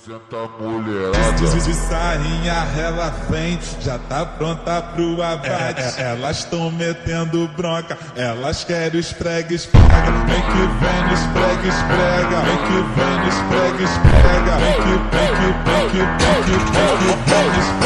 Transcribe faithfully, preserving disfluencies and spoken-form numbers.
Apresenta a mulherada. De, de sainha ela vem, já tá pronta pro abate. É, é, elas tão metendo bronca, elas querem os prega, esprega. Vem que vem no esprega, esprega. Vem que vem no esprega, esprega. Vem que, vem que, vem que, vem que, vem que, vem que, esprega.